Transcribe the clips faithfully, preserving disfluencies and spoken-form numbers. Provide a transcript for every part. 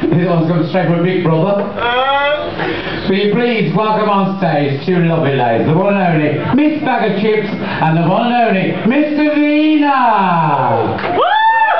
This one's come straight from Big Brother. Will you please welcome on stage two lovely ladies, the one and only Miss Bag of Chips and the one and only Mister Vina. Woo!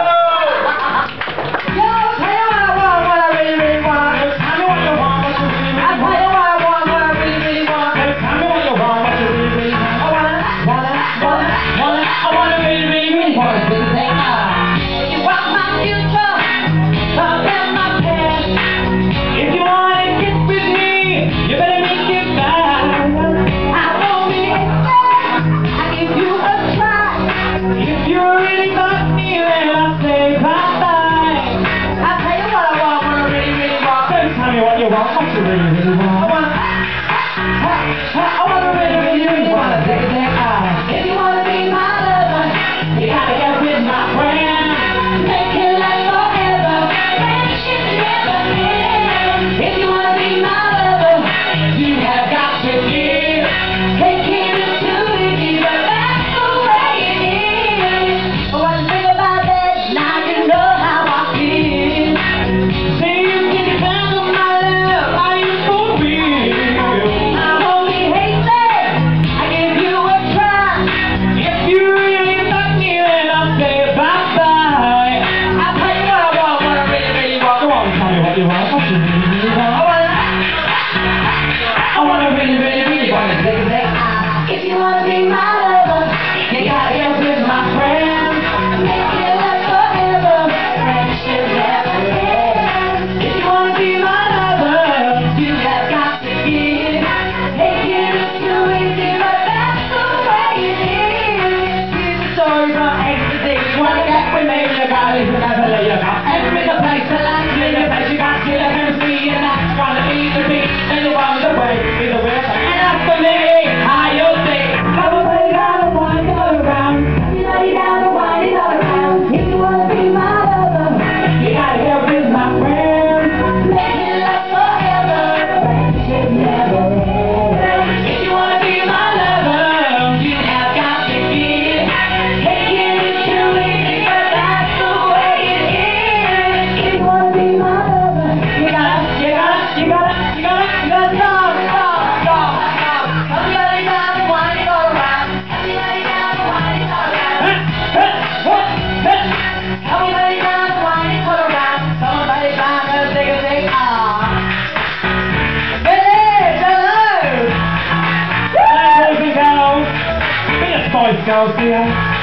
Girls here.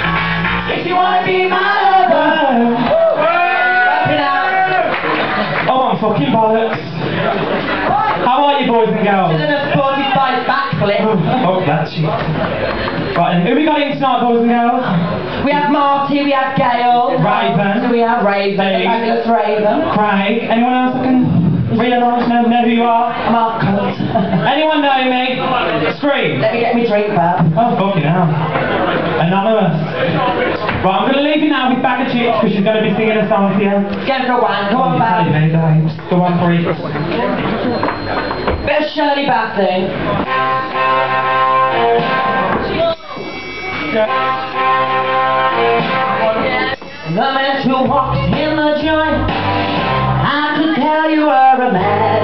If you wanna be my lover, wrap it out. Oh, I'm fucking bollocks. How are you, boys and girls? This is a forty-five backflip. Oh, that's shit. Right, and who we got in tonight, boys and girls? We have Marty, we have Gail. Raven. So we have Raven. Hey. Fabulous Raven. Craig. Anyone else that can realise, know, know who you are? Mark Cunt. Anyone know me? Scream. Let me get me drink back. Oh, fucking hell. Anonymous. Right, I'm going to leave you now with Bag of Chips because she's going to be singing a song for you. Go for a wank. Come on, back. The one for you. Bit of Shirley Bassey. The minute you walked in the joint, I could tell you were a man.